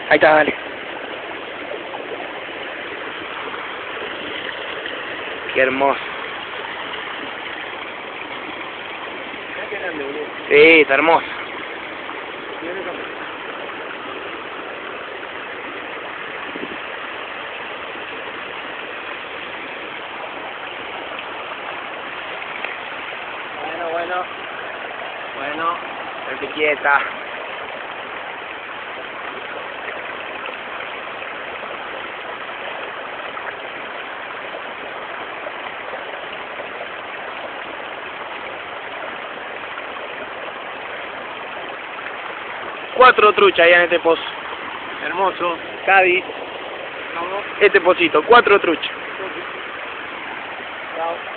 Ahí está, dale. Qué hermoso. Qué grande, boludo. Sí, está hermoso. Bueno. Vete quieta. Cuatro truchas allá en este pozo. Hermoso. Cádiz. Vamos. Este pocito, 4 truchas. Chao.